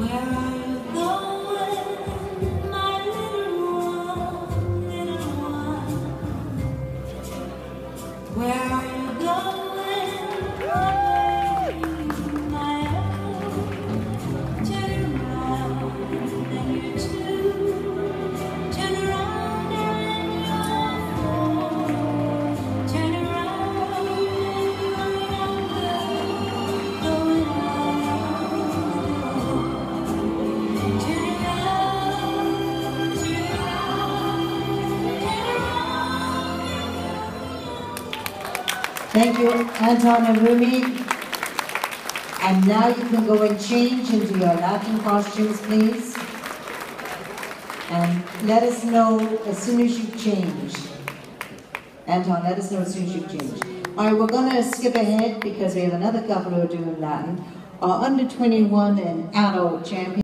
Thank you, Anton and Rumi. And now you can go and change into your Latin costumes, please. And let us know as soon as you've changed. Anton, let us know as soon as you've changed. All right, we're going to skip ahead because we have another couple who are doing Latin. Our under 21 and adult champion.